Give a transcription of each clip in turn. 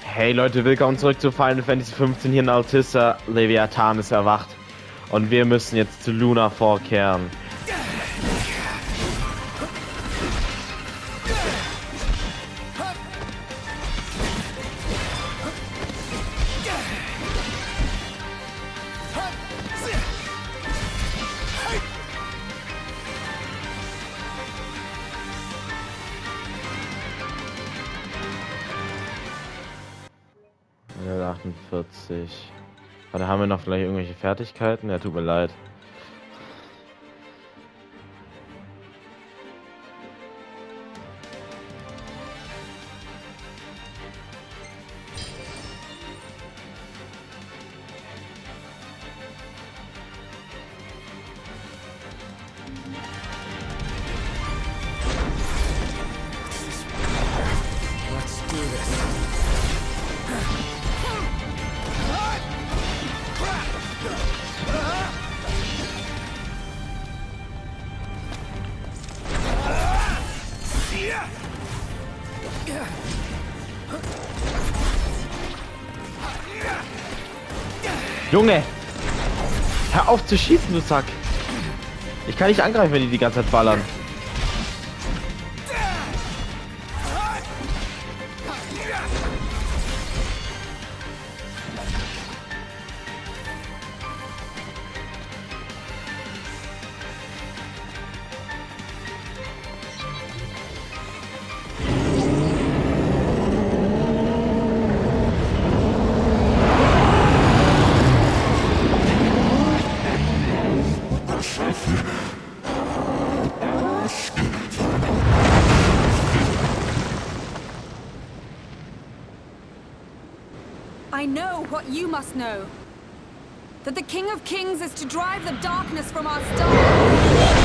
Hey Leute, willkommen zurück zu Final Fantasy 15 hier in Altissa. Leviathan ist erwacht und wir müssen jetzt zu Luna vorkehren. Level 48. Warte, haben wir noch vielleicht irgendwelche Fertigkeiten? Ja, tut mir leid. Junge! Hör auf zu schießen, du Sack! Ich kann nicht angreifen, wenn die ganze Zeit ballern. I know what you must know. That the King of Kings is to drive the darkness from our star.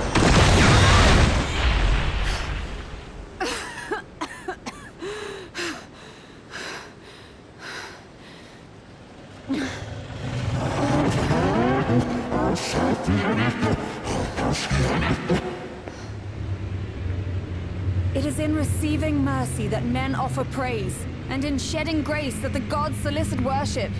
It is in receiving mercy that men offer praise, and in shedding grace that the gods solicit worship.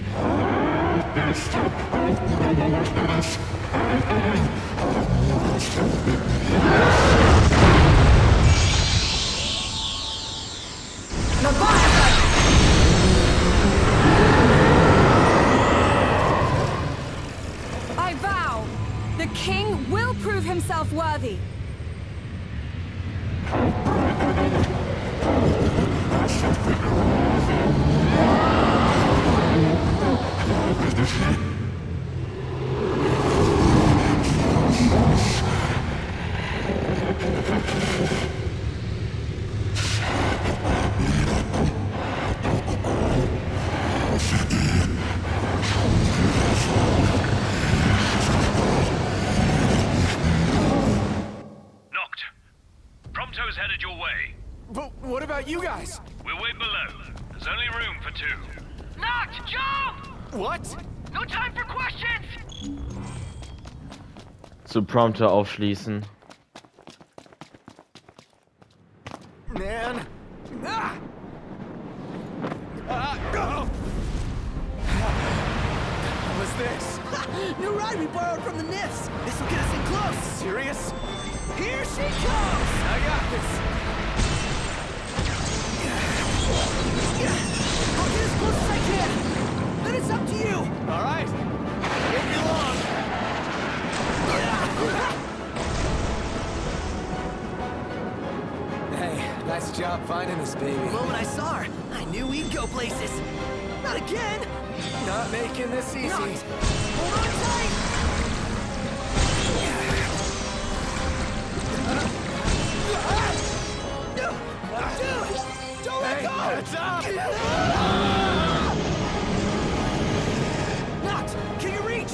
I vow, the king will prove himself worthy. Prompto's headed your way. But what about you guys? We'll wait below. There's only room for two. Noct, jump! What? No time for questions! Zu Prompter aufschließen. Man. Ah! Oh! What was this? New ride we borrowed from the Nifs. This will get us in close. Serious? Here she comes! I got this. I'll get as close as I can. Then it's up to you. All right. Won't be long. Hey, nice job finding this baby. The moment I saw her, I knew we'd go places. Not again. Not making this easy. Noct, hold on tight. Dude, don't let Hey, go. heads up. Noct, can you reach?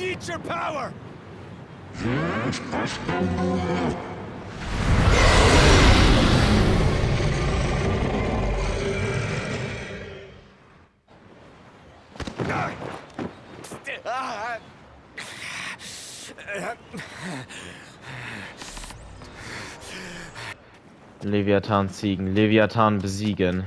need your power! Leviathan ziegen, Leviathan besiegen.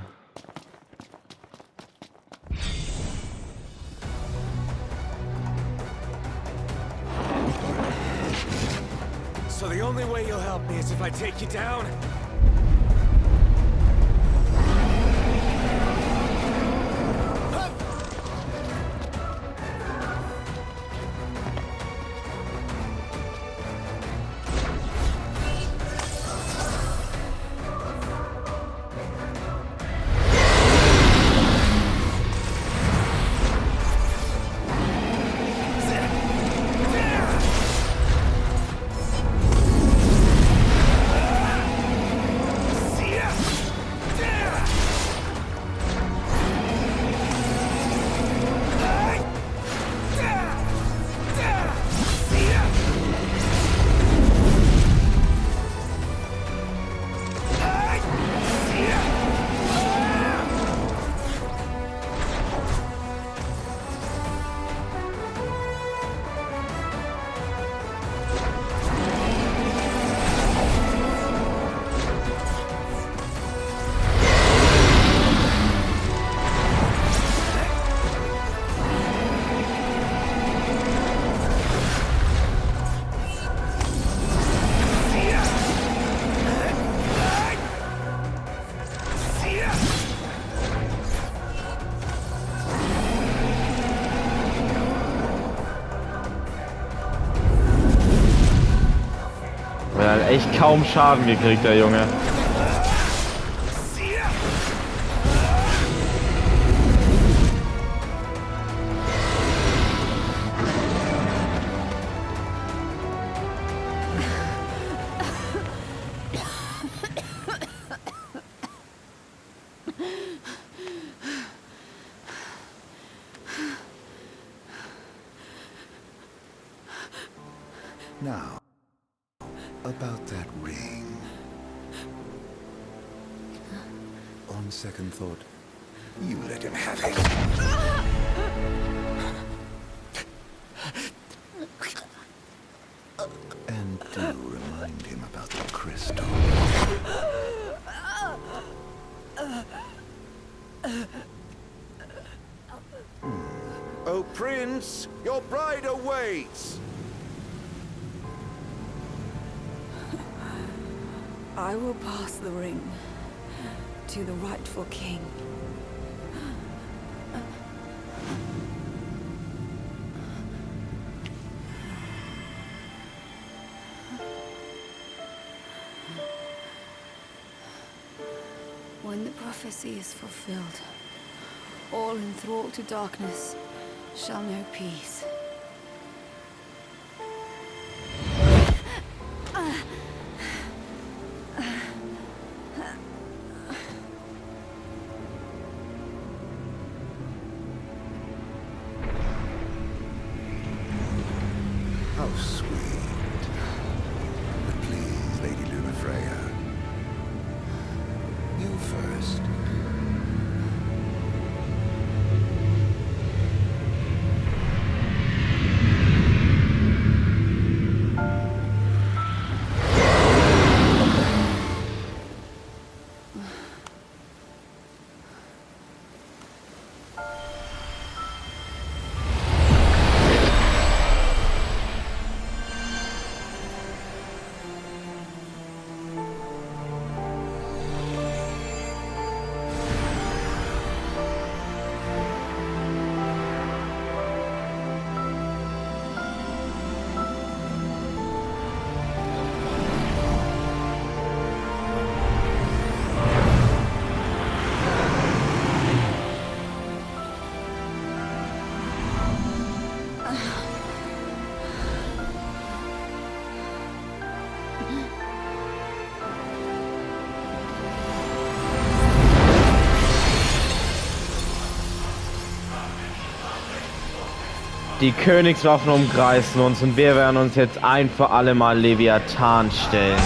So the only way you'll help me is if I take you down? Er hat echt kaum Schaden gekriegt, der Junge. Now, about that ring. On second thought, you let him have it. And do remind him about the crystal. Oh, Prince, your bride awaits! I will pass the ring to the rightful king. When the prophecy is fulfilled, all enthralled to darkness shall know peace. How sweet. But please, Lady Lunafreya. You first. Die Königswaffen umkreisen uns und wir werden uns jetzt ein für alle Mal Leviathan stellen.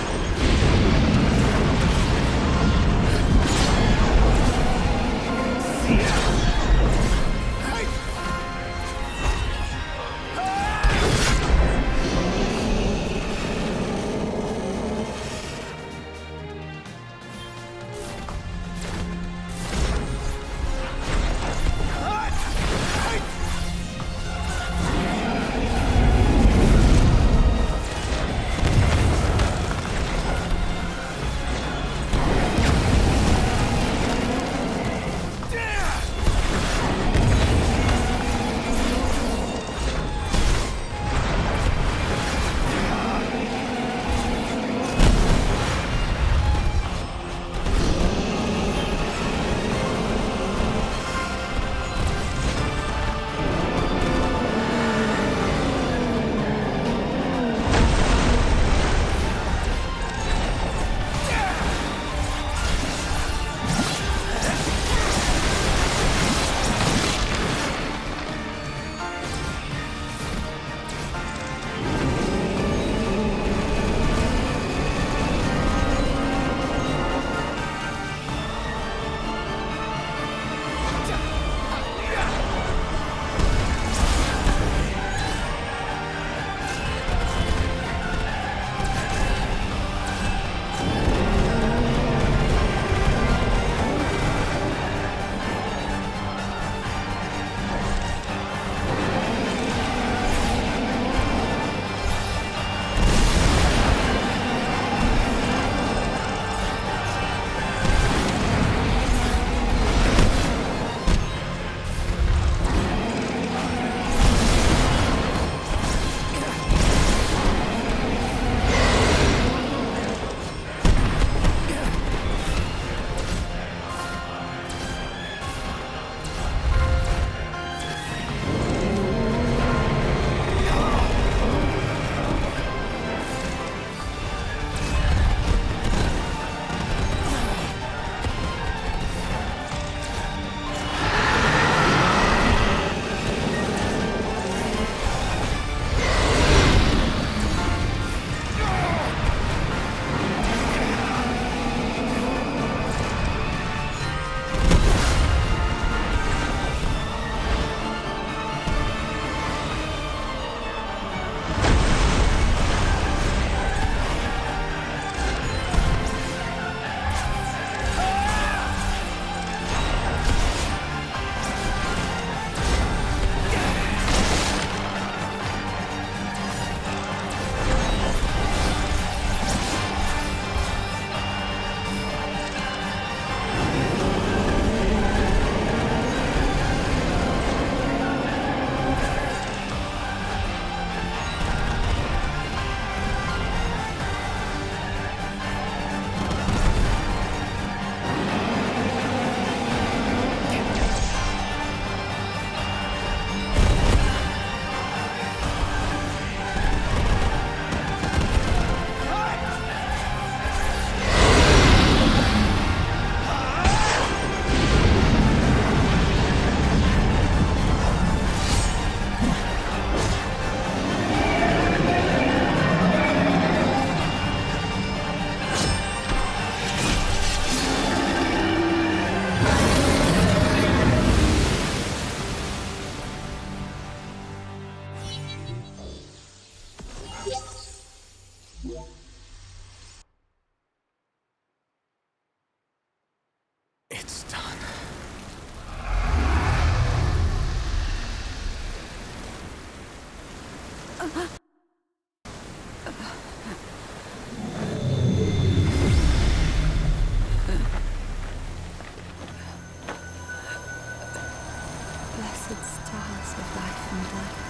It's done. Blessed stars of life and light.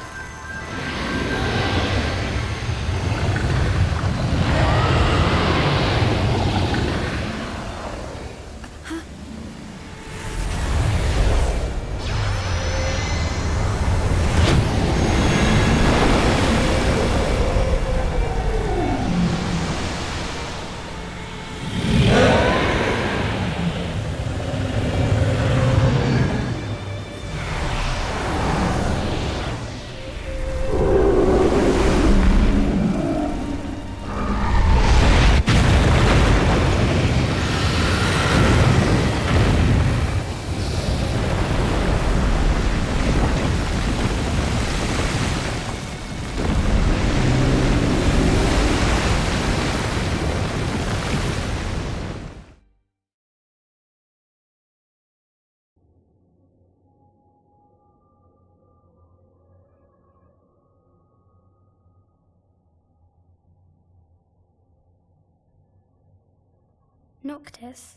Noctis?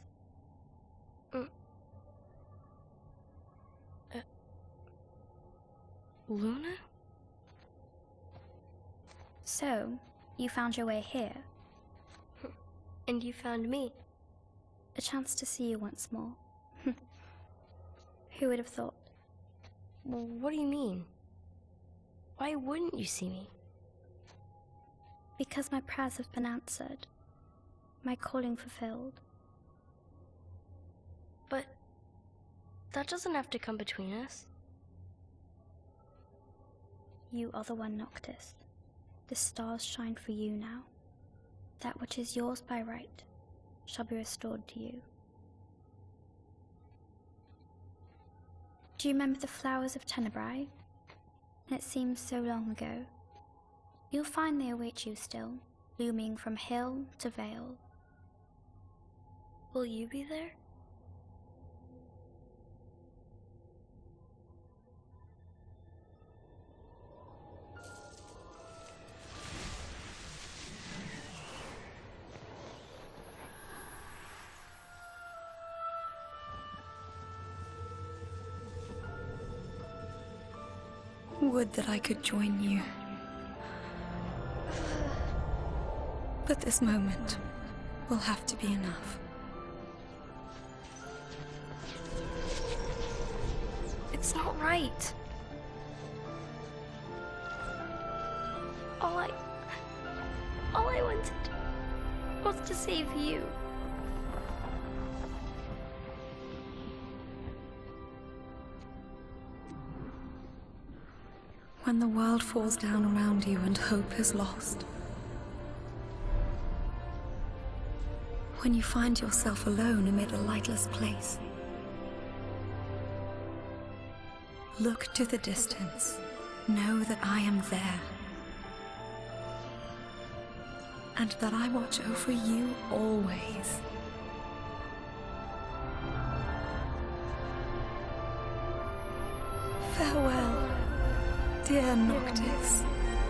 Luna? So, you found your way here. And you found me. A chance to see you once more. Who would have thought? Well, what do you mean? Why wouldn't you see me? Because my prayers have been answered. My calling fulfilled. But that doesn't have to come between us. You are the one, Noctis. The stars shine for you now. That which is yours by right shall be restored to you. Do you remember the flowers of Tenebrae? It seems so long ago. You'll find they await you still, blooming from hill to vale. Will you be there? Would that I could join you. But this moment will have to be enough. It's not right. All I wanted was to save you. When the world falls down around you and hope is lost. When you find yourself alone amid a lightless place. Look to the distance. Know that I am there. And that I watch over you always. Farewell, dear Noctis.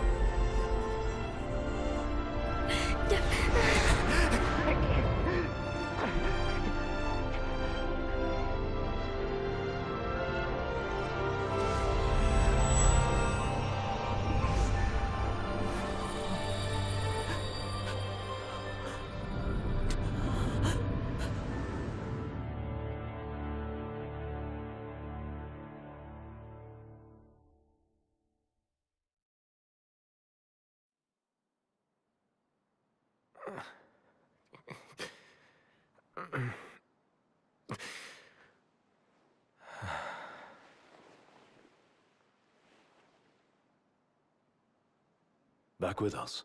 Back with us.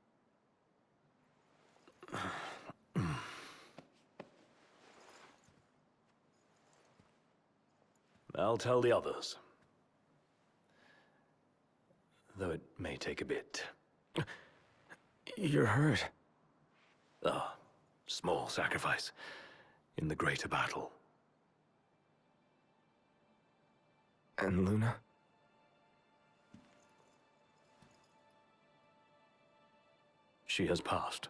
I'll tell the others. Though it may take a bit. You're hurt. A small sacrifice in the greater battle. And Luna? She has passed.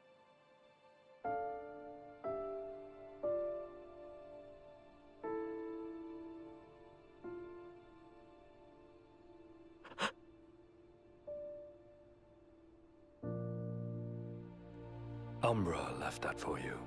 Umbra left that for you.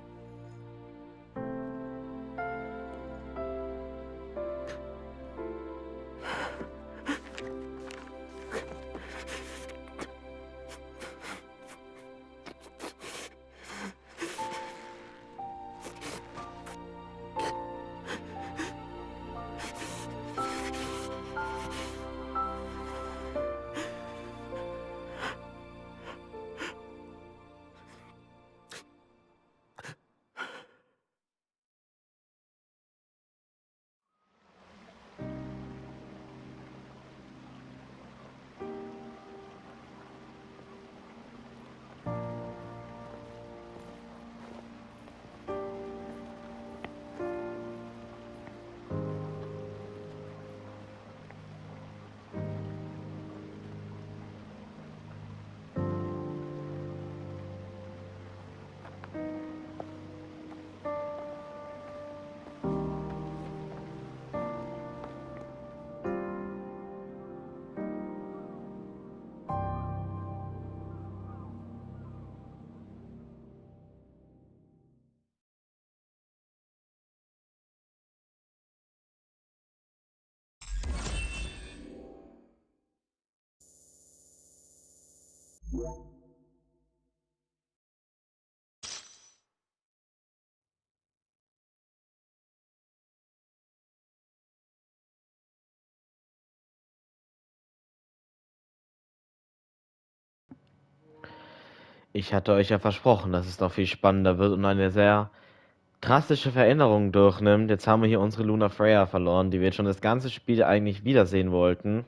Ich hatte euch ja versprochen, dass es noch viel spannender wird und eine sehr drastische Veränderung durchnimmt. Jetzt haben wir hier unsere Luna Freya verloren, die wir jetzt schon das ganze Spiel eigentlich wiedersehen wollten.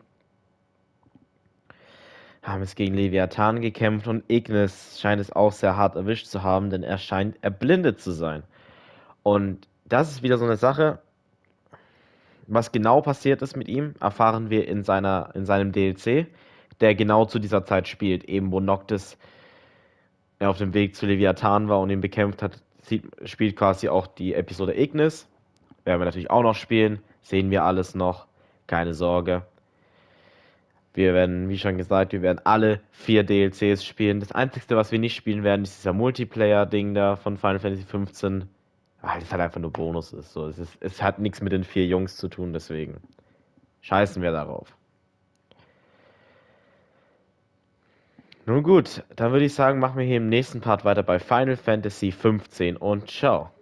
Haben es gegen Leviathan gekämpft und Ignis scheint es auch sehr hart erwischt zu haben, denn er scheint erblindet zu sein. Und das ist wieder so eine Sache. Was genau passiert ist mit ihm, erfahren wir in seinem DLC, der genau zu dieser Zeit spielt, eben wo Noctis auf dem Weg zu Leviathan war und ihn bekämpft hat, spielt quasi auch die Episode Ignis. Werden wir natürlich auch noch spielen, sehen wir alles noch, keine Sorge. Wir werden, wie schon gesagt, wir werden alle 4 DLCs spielen. Das Einzige, was wir nicht spielen werden, ist dieser Multiplayer-Ding da von Final Fantasy 15. Weil es halt einfach nur Bonus ist. So, es hat nichts mit den 4 Jungs zu tun, deswegen scheißen wir darauf. Nun gut, dann würde ich sagen, machen wir hier im nächsten Part weiter bei Final Fantasy 15 und ciao.